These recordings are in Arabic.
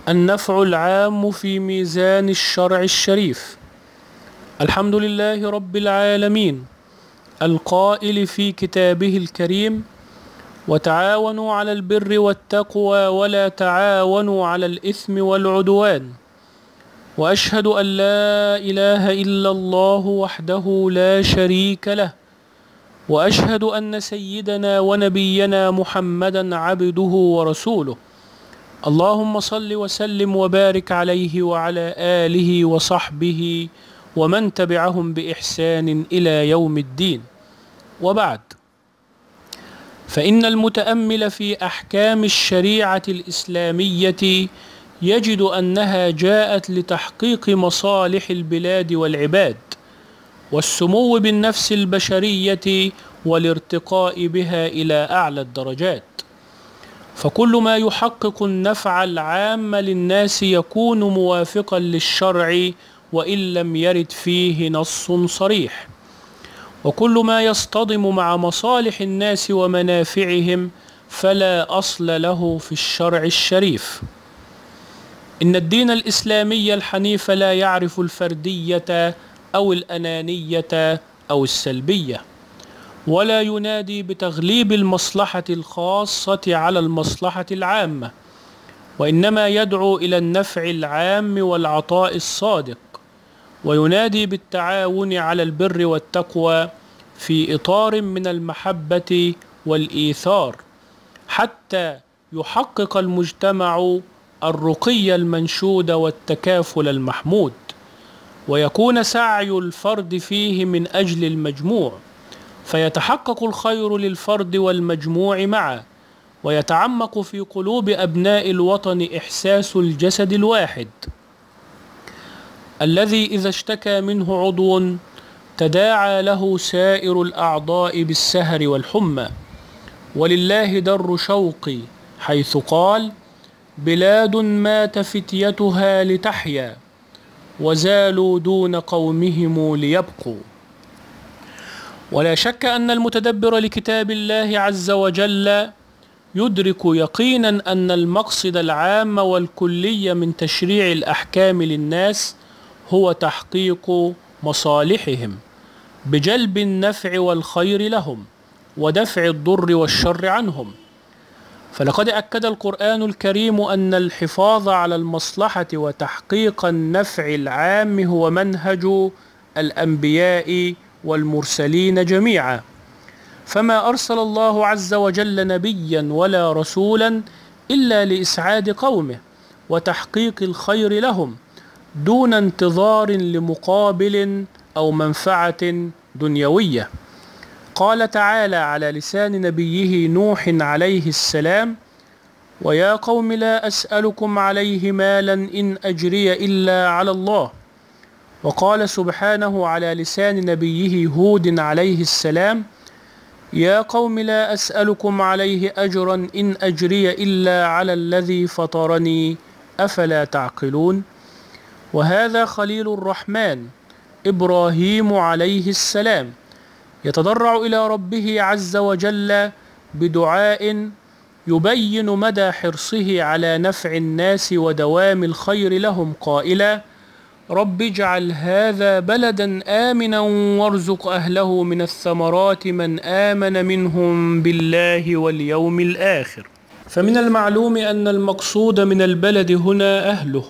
النفع العام في ميزان الشرع الشريف. الحمد لله رب العالمين القائل في كتابه الكريم: وتعاونوا على البر والتقوى ولا تعاونوا على الإثم والعدوان. وأشهد أن لا إله إلا الله وحده لا شريك له، وأشهد أن سيدنا ونبينا محمدا عبده ورسوله. اللهم صل وسلم وبارك عليه وعلى آله وصحبه ومن تبعهم بإحسان إلى يوم الدين. وبعد، فإن المتأمل في أحكام الشريعة الإسلامية يجد أنها جاءت لتحقيق مصالح البلاد والعباد والسمو بالنفس البشرية والارتقاء بها إلى أعلى الدرجات. فكل ما يحقق النفع العام للناس يكون موافقا للشرع وإن لم يرد فيه نص صريح، وكل ما يصطدم مع مصالح الناس ومنافعهم فلا أصل له في الشرع الشريف. إن الدين الإسلامي الحنيف لا يعرف الفردية أو الأنانية أو السلبية، ولا ينادي بتغليب المصلحة الخاصة على المصلحة العامة، وإنما يدعو إلى النفع العام والعطاء الصادق، وينادي بالتعاون على البر والتقوى في إطار من المحبة والإيثار، حتى يحقق المجتمع الرقي المنشود والتكافل المحمود، ويكون سعي الفرد فيه من أجل المجموع، فيتحقق الخير للفرد والمجموع معا، ويتعمق في قلوب أبناء الوطن إحساس الجسد الواحد الذي إذا اشتكى منه عضو تداعى له سائر الأعضاء بالسهر والحمى. ولله در شوقي حيث قال: بلاد مات فتيتها لتحيا وزالوا دون قومهم ليبقوا. ولا شك أن المتدبر لكتاب الله عز وجل يدرك يقينا أن المقصد العام والكلي من تشريع الأحكام للناس هو تحقيق مصالحهم بجلب النفع والخير لهم ودفع الضر والشر عنهم. فلقد أكد القرآن الكريم أن الحفاظ على المصلحة وتحقيق النفع العام هو منهج الأنبياء والمرسلين جميعا، فما أرسل الله عز وجل نبيا ولا رسولا إلا لإسعاد قومه وتحقيق الخير لهم دون انتظار لمقابل أو منفعة دنيوية. قال تعالى على لسان نبيه نوح عليه السلام: ويا قوم لا أسألكم عليه مالا إن أجري إلا على الله. وقال سبحانه على لسان نبيه هود عليه السلام: يا قوم لا أسألكم عليه أجرا إن أجري إلا على الذي فطرني أفلا تعقلون. وهذا خليل الرحمن إبراهيم عليه السلام يتضرع إلى ربه عز وجل بدعاء يبين مدى حرصه على نفع الناس ودوام الخير لهم، قائلا: رب اجعل هذا بلدا آمنا وارزق أهله من الثمرات من آمن منهم بالله واليوم الآخر. فمن المعلوم أن المقصود من البلد هنا أهله،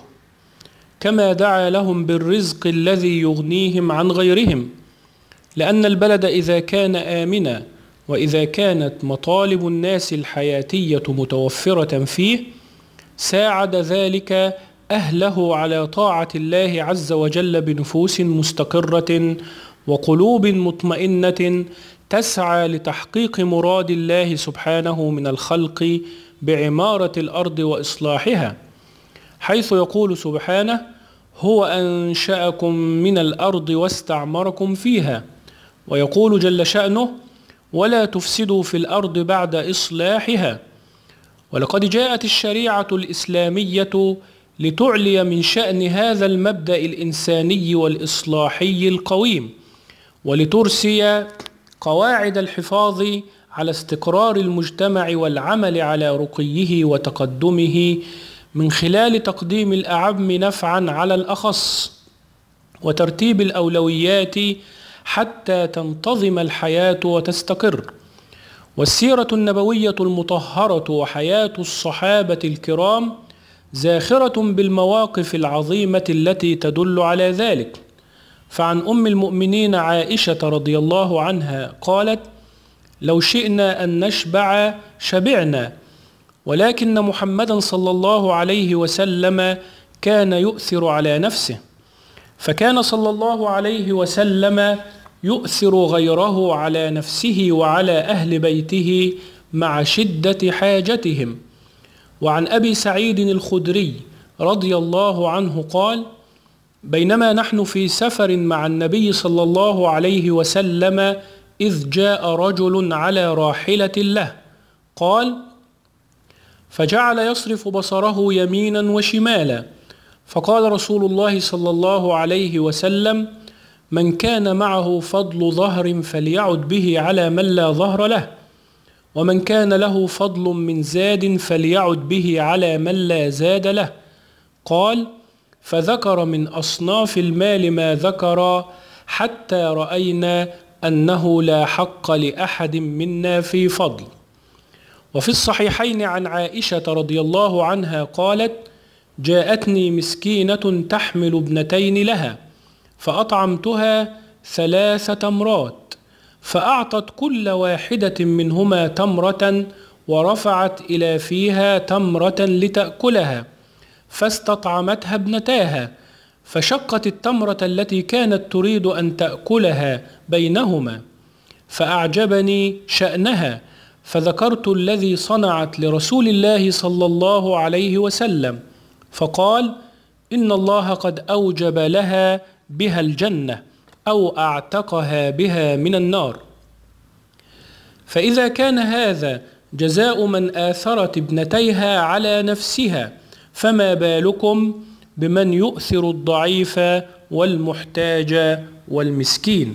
كما دعا لهم بالرزق الذي يغنيهم عن غيرهم، لأن البلد إذا كان آمنا وإذا كانت مطالب الناس الحياتية متوفرة فيه ساعد ذلك أهله على طاعة الله عز وجل بنفوس مستقرة وقلوب مطمئنة تسعى لتحقيق مراد الله سبحانه من الخلق بعمارة الأرض وإصلاحها، حيث يقول سبحانه: هو أنشأكم من الأرض واستعمركم فيها. ويقول جل شأنه: ولا تفسدوا في الأرض بعد إصلاحها. ولقد جاءت الشريعة الإسلامية لتعلي من شأن هذا المبدأ الإنساني والإصلاحي القويم، ولترسي قواعد الحفاظ على استقرار المجتمع والعمل على رقيه وتقدمه من خلال تقديم الأعم نفعا على الأخص وترتيب الأولويات حتى تنتظم الحياة وتستقر. والسيرة النبوية المطهرة وحياة الصحابة الكرام زاخرة بالمواقف العظيمة التي تدل على ذلك. فعن أم المؤمنين عائشة رضي الله عنها قالت: لو شئنا أن نشبع شبعنا، ولكن محمدا صلى الله عليه وسلم كان يؤثر على نفسه، فكان صلى الله عليه وسلم يؤثر غيره على نفسه وعلى أهل بيته مع شدة حاجتهم. وعن أبي سعيد الخدري رضي الله عنه قال: بينما نحن في سفر مع النبي صلى الله عليه وسلم إذ جاء رجل على راحلة له، قال: فجعل يصرف بصره يمينا وشمالا، فقال رسول الله صلى الله عليه وسلم: من كان معه فضل ظهر فليعد به على من لا ظهر له، ومن كان له فضل من زاد فليعد به على من لا زاد له. قال: فذكر من أصناف المال ما ذكر حتى رأينا أنه لا حق لأحد منا في فضل. وفي الصحيحين عن عائشة رضي الله عنها قالت: جاءتني مسكينة تحمل ابنتين لها، فأطعمتها 3 تمرات، فأعطت كل واحدة منهما تمرة ورفعت إلى فيها تمرة لتأكلها، فاستطعمتها ابنتاها، فشقت التمرة التي كانت تريد أن تأكلها بينهما، فأعجبني شأنها، فذكرت الذي صنعت لرسول الله صلى الله عليه وسلم، فقال: إن الله قد أوجب لها بها الجنة أو أعتقها بها من النار. فإذا كان هذا جزاء من آثرت ابنتيها على نفسها، فما بالكم بمن يؤثر الضعيف والمحتاج والمسكين.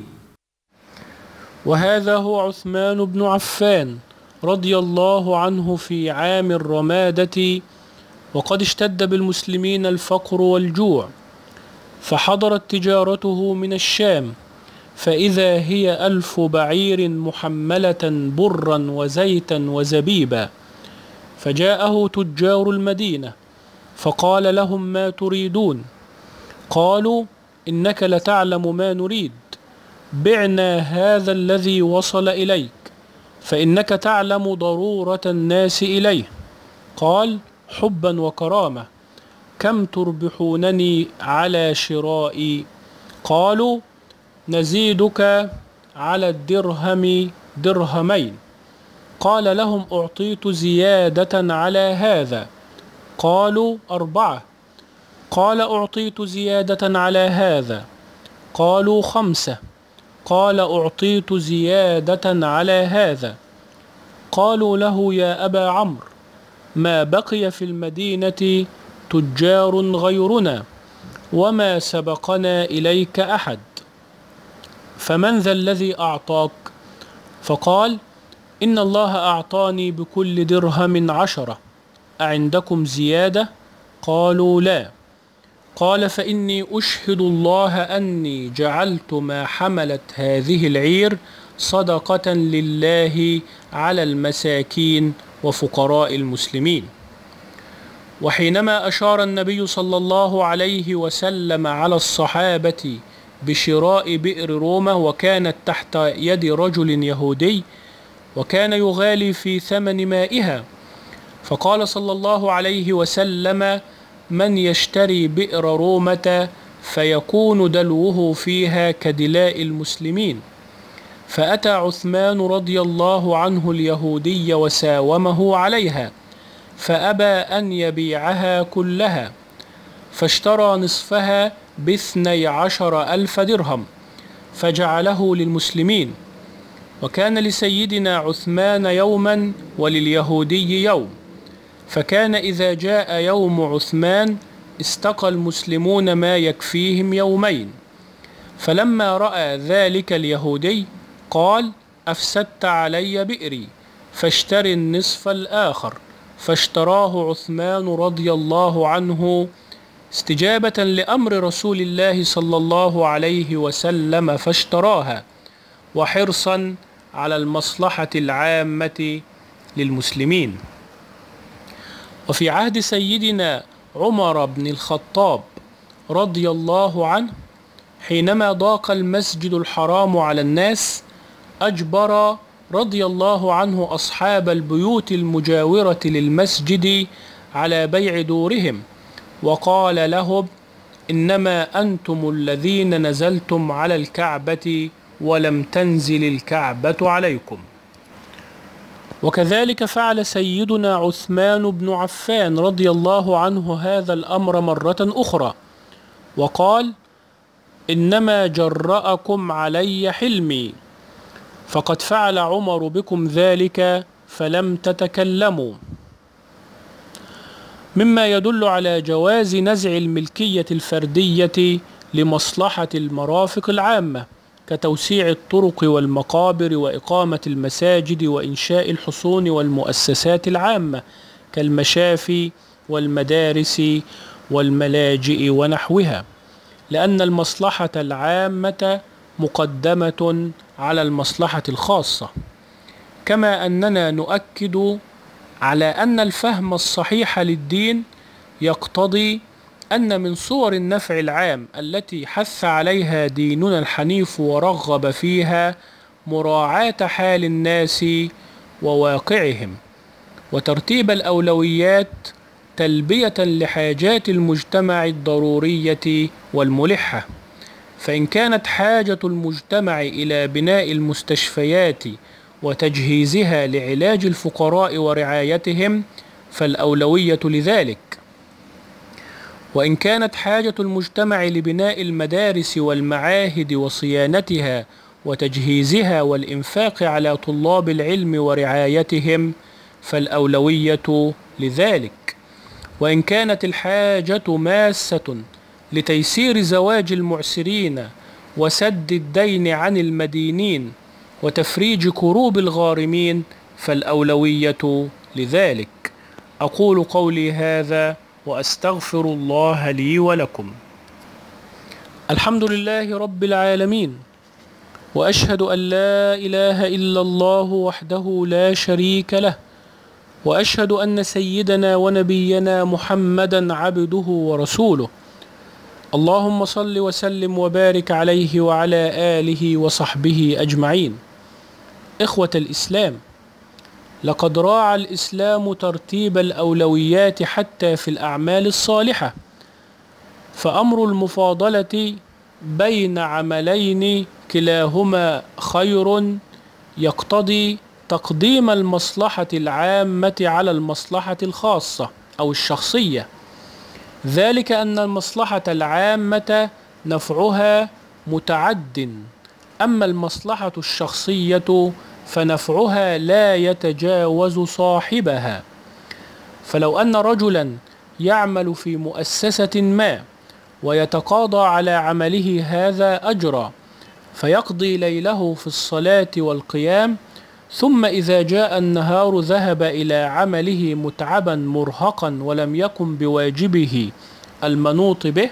وهذا هو عثمان بن عفان رضي الله عنه في عام الرمادة، وقد اشتد بالمسلمين الفقر والجوع، فحضرت تجارته من الشام، فإذا هي 1000 بعير محملة برا وزيتا وزبيبا. فجاءه تجار المدينة فقال لهم: ما تريدون؟ قالوا: إنك لتعلم ما نريد، بعنا هذا الذي وصل إليك، فإنك تعلم ضرورة الناس إليه. قال: حبا وكرامة، كم تربحونني على شرائي؟ قالوا: نزيدك على الدرهم درهمين. قال لهم: أعطيت زيادة على هذا. قالوا: 4. قال: أعطيت زيادة على هذا. قالوا: 5. قال: أعطيت زيادة على هذا. قالوا له: يا أبا عمرو، ما بقي في المدينة تجار غيرنا، وما سبقنا إليك أحد، فمن ذا الذي أعطاك؟ فقال: إن الله أعطاني بكل درهم 10، أعندكم زيادة؟ قالوا: لا. قال: فإني أشهد الله أني جعلت ما حملت هذه العير صدقة لله على المساكين وفقراء المسلمين. وحينما أشار النبي صلى الله عليه وسلم على الصحابة بشراء بئر رومة، وكانت تحت يد رجل يهودي، وكان يغالي في ثمن مائها، فقال صلى الله عليه وسلم: من يشتري بئر رومة فيكون دلوه فيها كدلاء المسلمين. فأتى عثمان رضي الله عنه اليهودي وساومه عليها، فأبى أن يبيعها كلها، فاشترى نصفها ب12,000 درهم، فجعله للمسلمين. وكان لسيدنا عثمان يوما ولليهودي يوم، فكان إذا جاء يوم عثمان استقى المسلمون ما يكفيهم يومين. فلما رأى ذلك اليهودي قال: أفسدت علي بئري، فاشتري النصف الآخر. فاشتراه عثمان رضي الله عنه استجابة لأمر رسول الله صلى الله عليه وسلم، فاشتراها وحرصا على المصلحة العامة للمسلمين. وفي عهد سيدنا عمر بن الخطاب رضي الله عنه حينما ضاق المسجد الحرام على الناس أجبر رضي الله عنه أصحاب البيوت المجاورة للمسجد على بيع دورهم، وقال لهم: إنما أنتم الذين نزلتم على الكعبة ولم تنزل الكعبة عليكم. وكذلك فعل سيدنا عثمان بن عفان رضي الله عنه هذا الأمر مرة أخرى، وقال: إنما جرأكم علي حلمي، فقد فعل عمر بكم ذلك فلم تتكلموا. مما يدل على جواز نزع الملكية الفردية لمصلحة المرافق العامة كتوسيع الطرق والمقابر وإقامة المساجد وإنشاء الحصون والمؤسسات العامة كالمشافي والمدارس والملاجئ ونحوها، لأن المصلحة العامة مقدمة على المصلحة الخاصة. كما أننا نؤكد على أن الفهم الصحيح للدين يقتضي أن من صور النفع العام التي حث عليها ديننا الحنيف ورغب فيها مراعاة حال الناس وواقعهم، وترتيب الأولويات تلبية لحاجات المجتمع الضرورية والملحة. فإن كانت حاجة المجتمع إلى بناء المستشفيات وتجهيزها لعلاج الفقراء ورعايتهم فالأولوية لذلك، وإن كانت حاجة المجتمع لبناء المدارس والمعاهد وصيانتها وتجهيزها والإنفاق على طلاب العلم ورعايتهم فالأولوية لذلك، وإن كانت الحاجة ماسة لتيسير زواج المعسرين وسد الدين عن المدينين وتفريج كروب الغارمين فالأولوية لذلك. أقول قولي هذا وأستغفر الله لي ولكم. الحمد لله رب العالمين، وأشهد أن لا إله إلا الله وحده لا شريك له، وأشهد أن سيدنا ونبينا محمدا عبده ورسوله. اللهم صل وسلم وبارك عليه وعلى آله وصحبه أجمعين. إخوة الإسلام، لقد راعى الإسلام ترتيب الأولويات حتى في الأعمال الصالحة، فأمر المفاضلة بين عملين كلاهما خير يقتضي تقديم المصلحة العامة على المصلحة الخاصة أو الشخصية، ذلك أن المصلحة العامة نفعها متعد، أما المصلحة الشخصية فنفعها لا يتجاوز صاحبها. فلو أن رجلا يعمل في مؤسسة ما ويتقاضى على عمله هذا أجرا، فيقضي ليله في الصلاة والقيام، ثم إذا جاء النهار ذهب إلى عمله متعبا مرهقا ولم يقم بواجبه المنوط به،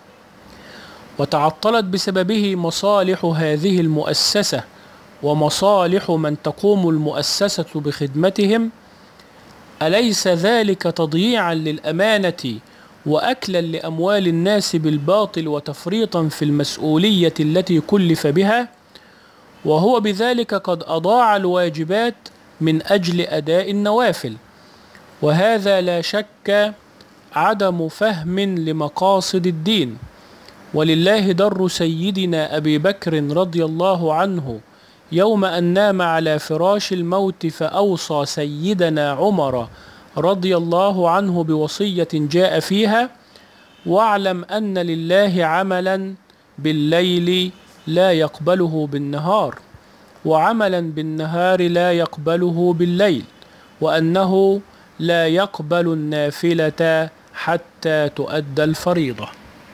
وتعطلت بسببه مصالح هذه المؤسسة ومصالح من تقوم المؤسسة بخدمتهم، أليس ذلك تضييعا للأمانة وأكلا لأموال الناس بالباطل وتفريطا في المسؤولية التي كلف بها؟ وهو بذلك قد أضاع الواجبات من أجل أداء النوافل، وهذا لا شك عدم فهم لمقاصد الدين. ولله در سيدنا أبي بكر رضي الله عنه يوم أن نام على فراش الموت فأوصى سيدنا عمر رضي الله عنه بوصية جاء فيها: واعلم أن لله عملا بالليل لا يقبله بالنهار، وعملا بالنهار لا يقبله بالليل، وأنه لا يقبل النافلة حتى تؤدى الفريضة.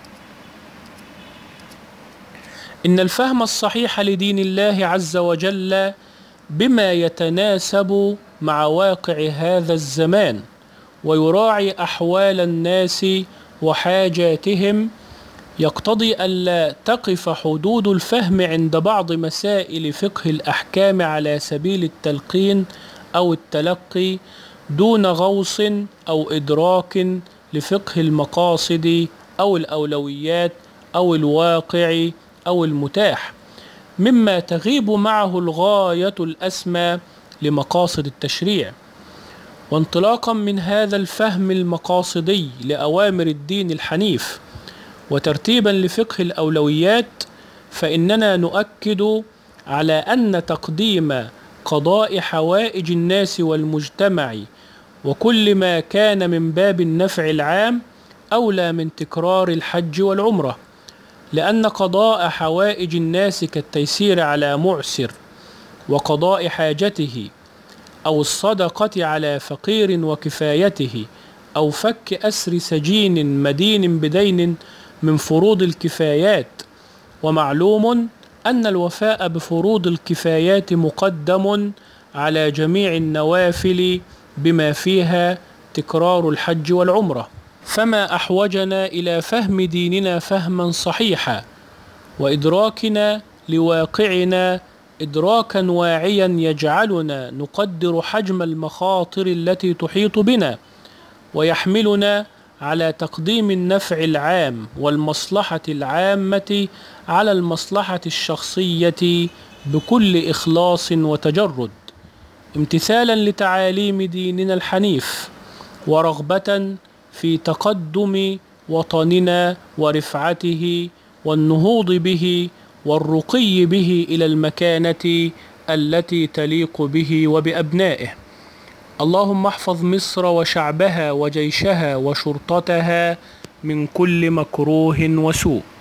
إن الفهم الصحيح لدين الله عز وجل بما يتناسب مع واقع هذا الزمان ويراعي أحوال الناس وحاجاتهم، يقتضي ألا تقف حدود الفهم عند بعض مسائل فقه الأحكام على سبيل التلقين أو التلقي دون غوص أو إدراك لفقه المقاصد أو الأولويات أو الواقع أو المتاح، مما تغيب معه الغاية الأسمى لمقاصد التشريع. وانطلاقا من هذا الفهم المقاصدي لأوامر الدين الحنيف وترتيبا لفقه الأولويات، فإننا نؤكد على أن تقديم قضاء حوائج الناس والمجتمع وكل ما كان من باب النفع العام أولى من تكرار الحج والعمرة، لأن قضاء حوائج الناس كالتيسير على معسر وقضاء حاجته أو الصدقة على فقير وكفايته أو فك أسر سجين مدين بدين من فروض الكفايات. ومعلوم أن الوفاء بفروض الكفايات مقدم على جميع النوافل بما فيها تكرار الحج والعمرة، فما أحوجنا إلى فهم ديننا فهما صحيحا وإدراكنا لواقعنا إدراكا واعيا يجعلنا نقدر حجم المخاطر التي تحيط بنا، ويحملنا على تقديم النفع العام والمصلحة العامة على المصلحة الشخصية بكل إخلاص وتجرد، امتثالا لتعاليم ديننا الحنيف ورغبة في تقدم وطننا ورفعته والنهوض به والرقي به إلى المكانة التي تليق به وبأبنائه. اللهم احفظ مصر وشعبها وجيشها وشرطتها من كل مكروه وسوء.